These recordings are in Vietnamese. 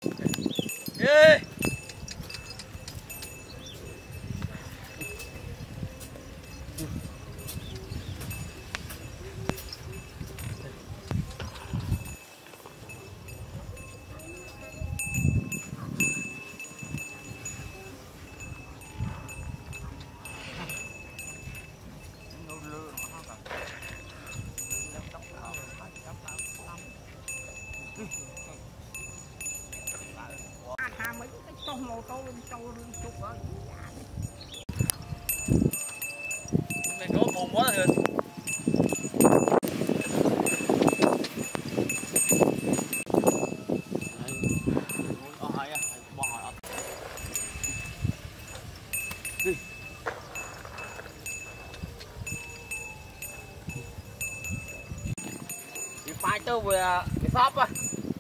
Ê. Mày có buồn quá rồi. Phải cho về cái shop á.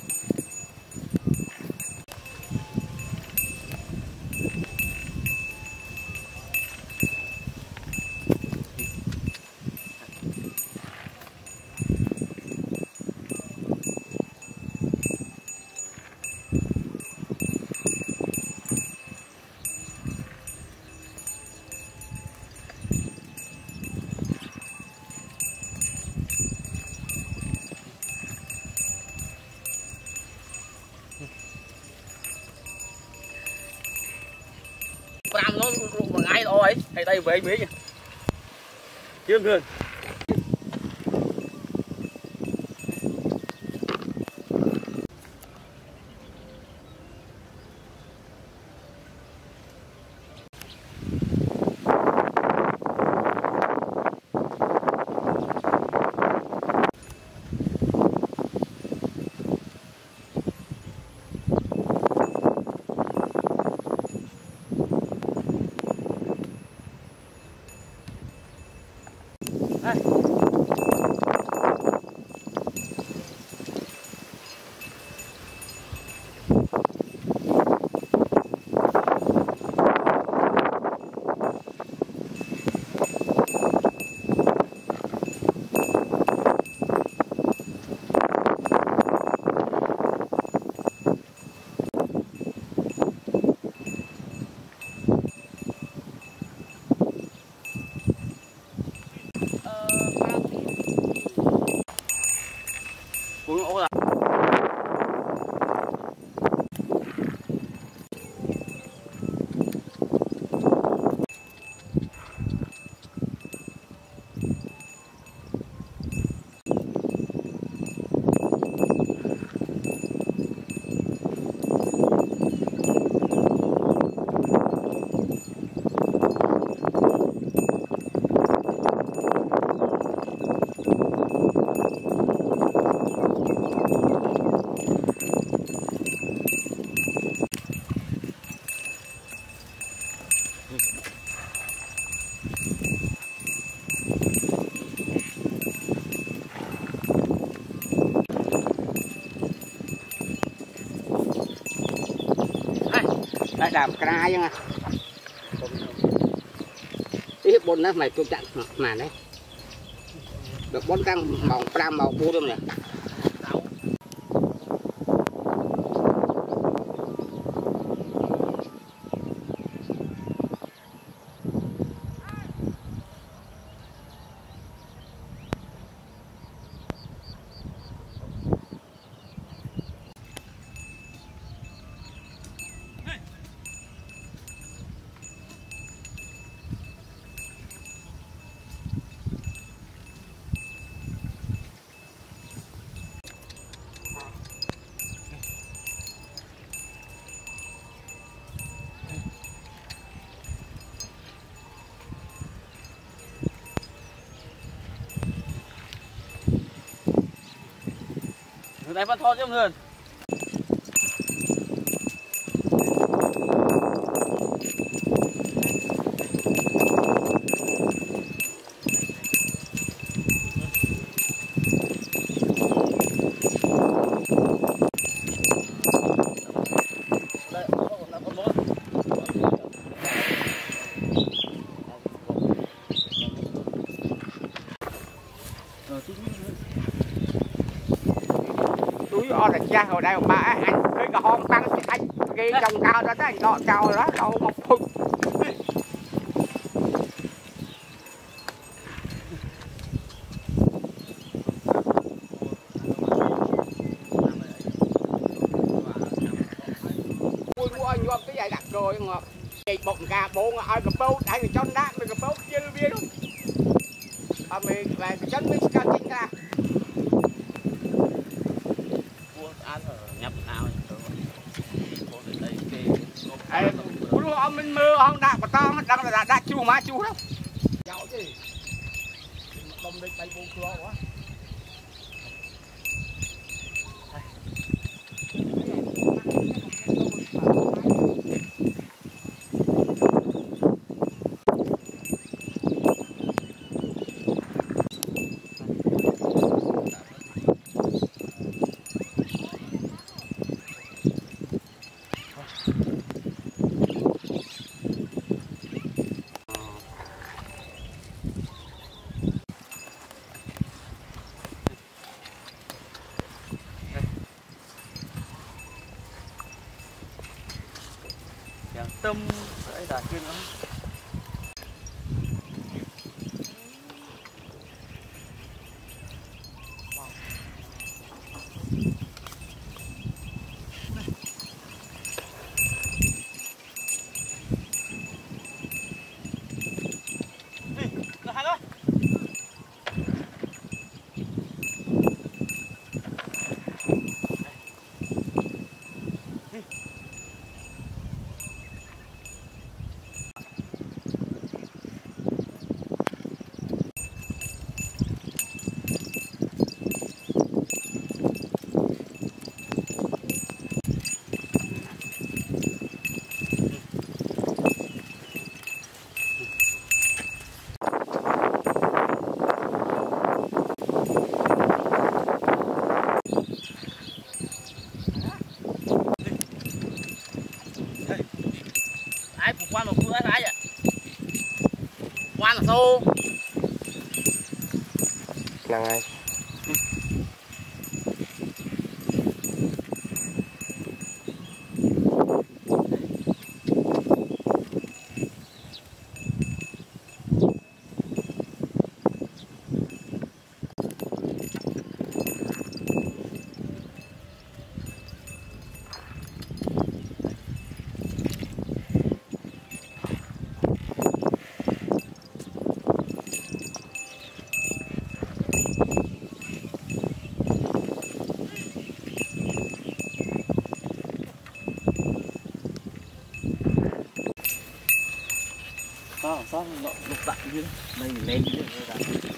Làm nó một ngày thôi, thầy đây về Mỹ chưa thường. Đã làm cà chứ mà tiếp bốn đó mày tôi chặn mà đấy được 400 màu 5 màu 4 luôn nè. Đây vẫn thôi chứ không túi o là cha hồi đây ba anh thấy cái hòn tăng anh cái trồng cao đó anh chọn cao đó đâu một phút mua nhuộm cái này đặt rồi ngọt cái bụng gà bố ai cái bố đánh cái chân đá mình cái bố chưa biết luôn mình về cái chân mình cao chính ra ăn ở nhập nào mình mưa không đạp mà to đang là đã chu má chu đó dạo chứ đông đây bay vô cửa quá tâm đấy là chuyên lắm. Quan một cú đá vậy, quan là xô, là ngay. sao nó lục đại như đây mình lên như thế